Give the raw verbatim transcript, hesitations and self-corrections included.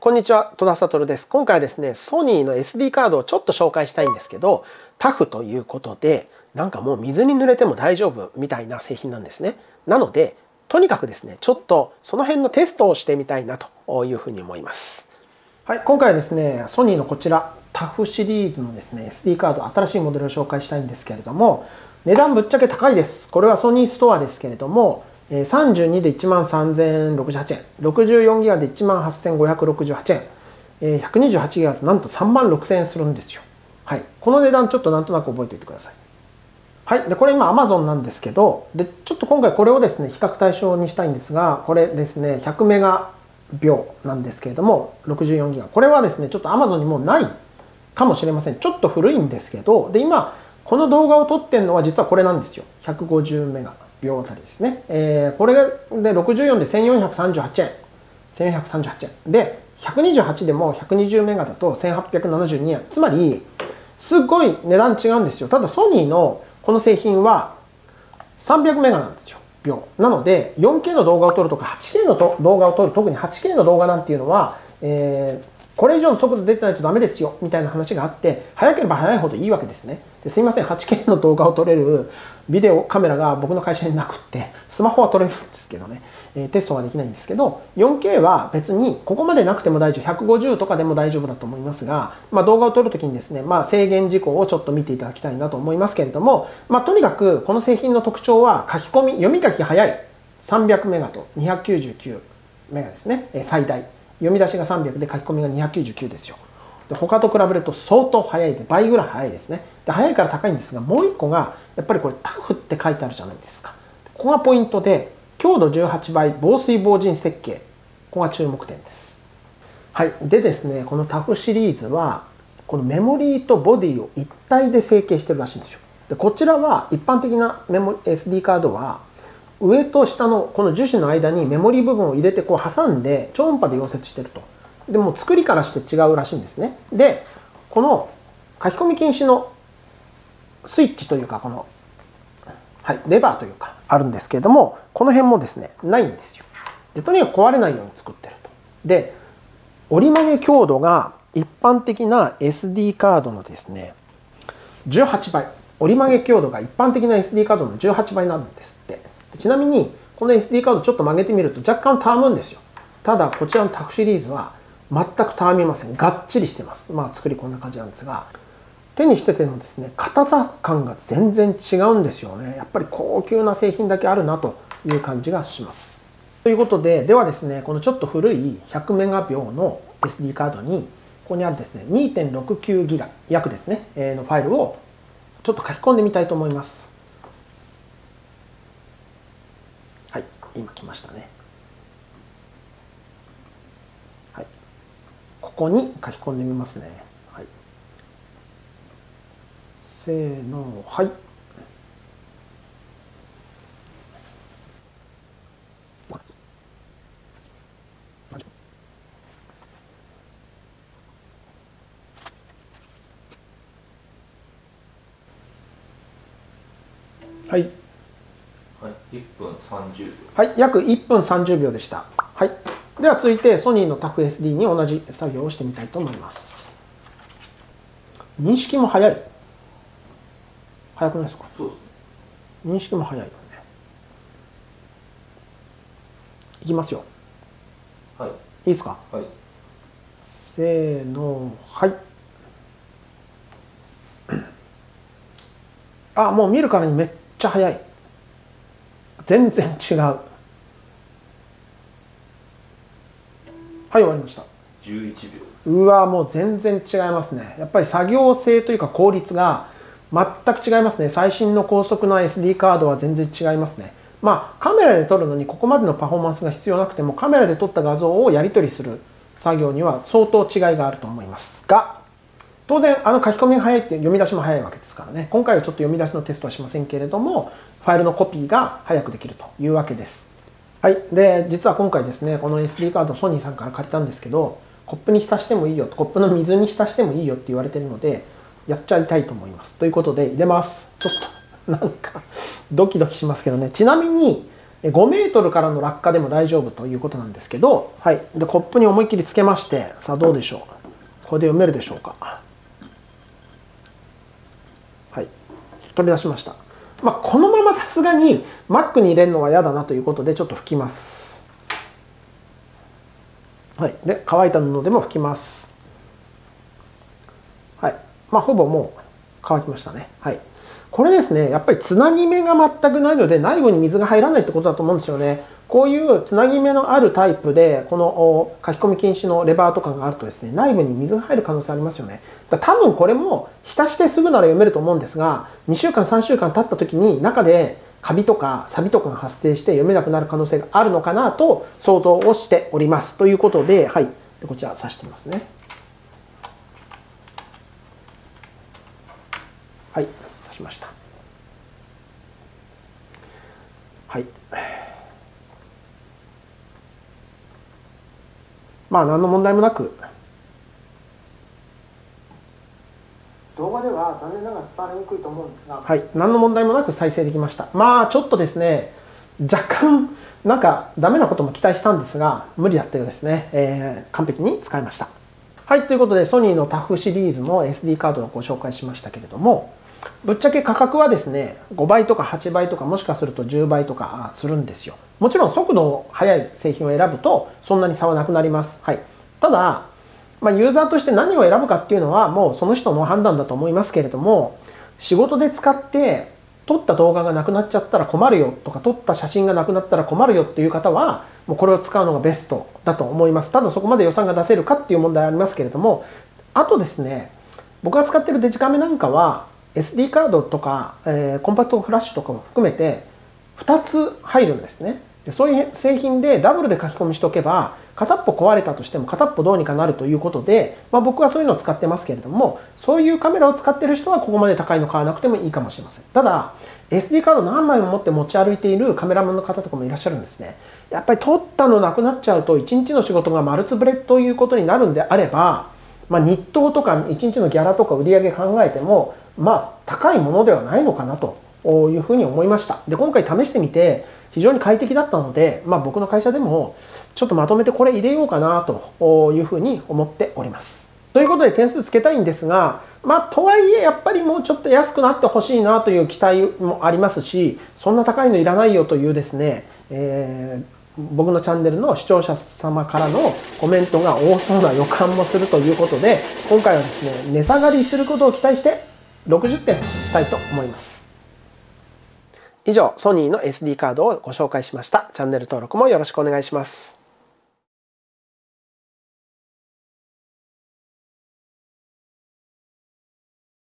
こんにちは、戸田悟です。今回はですね、ソニーの エスディー カードをちょっと紹介したいんですけど、タフということで、なんかもう水に濡れても大丈夫みたいな製品なんですね。なので、とにかくですね、ちょっとその辺のテストをしてみたいなというふうに思います。はい、今回はですね、ソニーのこちら、タフシリーズのですね、エスディー カード、新しいモデルを紹介したいんですけれども、値段ぶっちゃけ高いです。これはソニーストアですけれども、さんじゅうにでいちまんさんぜんろくじゅうはちえん、ろくじゅうよんギガでいちまんはっせんごひゃくろくじゅうはちえん、ひゃくにじゅうはちギガだとなんとさんまんろくせんえんするんですよ。はい、この値段ちょっとなんとなく覚えておいてください。はい、でこれ今 Amazon なんですけど、でちょっと今回これをですね比較対象にしたいんですが、これですねひゃくメガ秒なんですけれども ろくじゅうよんギガ、これはですねちょっと Amazon にもうないかもしれません。ちょっと古いんですけど、で今この動画を撮ってるのは実はこれなんですよ。ひゃくごじゅうメガ秒あたりですね。えー、これでろくじゅうよんでせんよんひゃくさんじゅうはちえん。せんよんひゃくさんじゅうはちえん。で、ひゃくにじゅうはちでもひゃくにじゅうメガだとせんはっぴゃくななじゅうにえん。つまり、すごい値段違うんですよ。ただソニーのこの製品はさんびゃくメガなんですよ。秒。なので、よんケー の動画を撮るとか はちケー の動画を撮る、特に はちケー の動画なんていうのは、えーこれ以上の速度出てないとダメですよみたいな話があって、早ければ早いほどいいわけですね。ですいません、はちケー の動画を撮れるビデオカメラが僕の会社になくって、スマホは撮れるんですけどね、えー、テストはできないんですけど、よんケー は別にここまでなくても大丈夫、ひゃくごじゅうとかでも大丈夫だと思いますが、まあ、動画を撮るときにですね、まあ、制限事項をちょっと見ていただきたいなと思いますけれども、まあ、とにかくこの製品の特徴は書き込み、読み書きが早いさんびゃくメガとにひゃくきゅうじゅうきゅうメガですね、最大。読み出しがさんびゃくで書き込みがにひゃくきゅうじゅうきゅうですよ。で他と比べると相当早いで、倍ぐらい早いですね。で早いから高いんですが、もう一個がやっぱりこれタフって書いてあるじゃないですか。ここがポイントで、強度じゅうはちばい防水防塵設計、ここが注目点です。はい、でですね、このタフシリーズはこのメモリーとボディを一体で成形してるらしいんですよ。でこちらは一般的なメモ エスディー カードは上と下のこの樹脂の間にメモリー部分を入れてこう挟んで超音波で溶接してると。でも作りからして違うらしいんですね。で、この書き込み禁止のスイッチというか、この、はい、レバーというかあるんですけれども、この辺もですね、ないんですよ。で、とにかく壊れないように作ってると。で、折り曲げ強度が一般的な エスディー カードのですね、じゅうはちばい。折り曲げ強度が一般的な エスディー カードのじゅうはちばいなんですって。ちなみに、この エスディー カードちょっと曲げてみると若干たわむんですよ。ただ、こちらのタフシリーズは全くたわみません。がっちりしてます。まあ、作りこんな感じなんですが、手にしててのですね、硬さ感が全然違うんですよね。やっぱり高級な製品だけあるなという感じがします。ということで、ではですね、このちょっと古いひゃくメガ秒の エスディー カードに、ここにあるですね、にてんろくきゅうギガ、約ですね、のファイルをちょっと書き込んでみたいと思います。はい、今来ましたね。はい、ここに書き込んでみますね。はい、せーの、はい。はい。 はい、いっぷんさんじゅうびょう。 はい、約いっぷんさんじゅうびょうでした。はい。では続いてソニーのタフ エスディー に同じ作業をしてみたいと思います。認識も早い。早くないですか？ そうですね。 認識も早いよね。いきますよ。 はい。 いいですか？ はい。 せーの、はい。あ、もう見るからにめっちゃ早い。全然違う。はい、終わりました。 じゅういちびょう。 うわ、もう全然違いますね。やっぱり作業性というか効率が全く違いますね。最新の高速な エスディー カードは全然違いますね。まあカメラで撮るのにここまでのパフォーマンスが必要なくても、カメラで撮った画像をやり取りする作業には相当違いがあると思いますが、当然あの書き込みが早いって読み出しも早いわけですからね。今回はちょっと読み出しのテストはしませんけれども、ファイルのコピーが早くできるというわけです。はい。で、実は今回ですね、この エスディー カードソニーさんから借りたんですけど、コップに浸してもいいよ、コップの水に浸してもいいよって言われてるので、やっちゃいたいと思います。ということで入れます。ちょっとなんかドキドキしますけどね。ちなみにごメートルからの落下でも大丈夫ということなんですけど、はい、でコップに思いっきりつけまして、さあどうでしょう、これで読めるでしょうか。はい、取り出しました。まあ、このままさすがにマックに入れるのは嫌だなということでちょっと拭きます。はい、で乾いた布でも拭きます。はい、まあほぼもう乾きましたね。はい、これですね、やっぱりつなぎ目が全くないので内部に水が入らないってことだと思うんですよね。こういうつなぎ目のあるタイプでこの書き込み禁止のレバーとかがあるとですね、内部に水が入る可能性ありますよね。だ多分これも浸してすぐなら読めると思うんですが、にしゅうかんさんしゅうかん経った時に中でカビとかサビとかが発生して読めなくなる可能性があるのかなと想像をしております。ということで、はい、でこちら刺してみますね。はい、刺しました。はい。まあ何の問題もなく、動画では残念ながら伝わりにくいと思うんですが、はい、何の問題もなく再生できました。まあちょっとですね、若干なんかダメなことも期待したんですが、無理だったようですね。えー、完璧に使いました。はい、ということでソニーのタフシリーズの エスディー カードをご紹介しましたけれども、ぶっちゃけ価格はですね、ごばいとかはちばいとかもしかするとじゅうばいとかするんですよ。もちろん速度の速い製品を選ぶとそんなに差はなくなります。はい、ただ、まあ、ユーザーとして何を選ぶかっていうのはもうその人の判断だと思いますけれども、仕事で使って撮った動画がなくなっちゃったら困るよとか、撮った写真がなくなったら困るよっていう方はもうこれを使うのがベストだと思います。ただそこまで予算が出せるかっていう問題ありますけれども、あとですね、僕が使ってるデジカメなんかは エスディー カードとか、えー、コンパクトフラッシュとかも含めてふたつ入るんですね。そういう製品でダブルで書き込みしておけば、片っぽ壊れたとしても片っぽどうにかなるということで、まあ、僕はそういうのを使ってますけれども、そういうカメラを使っている人はここまで高いの買わなくてもいいかもしれません。ただ エスディー カード何枚も持って持ち歩いているカメラマンの方とかもいらっしゃるんですね。やっぱり撮ったのなくなっちゃうといちにちの仕事が丸つぶれということになるんであれば、まあ、日当とかいちにちのギャラとか売り上げ考えてもまあ高いものではないのかなというふうに思いました。で、今回試してみて非常に快適だったので、まあ、僕の会社でもちょっとまとめてこれ入れようかなというふうに思っております。ということで点数つけたいんですが、まあとはいえやっぱりもうちょっと安くなってほしいなという期待もありますし、そんな高いのいらないよというですね、えー僕のチャンネルの視聴者様からのコメントが多そうな予感もするということで、今回はですね、値下がりすることを期待してろくじゅってんしたいと思います。以上、ソニーの エスディー カードをご紹介しました。チャンネル登録もよろしくお願いします。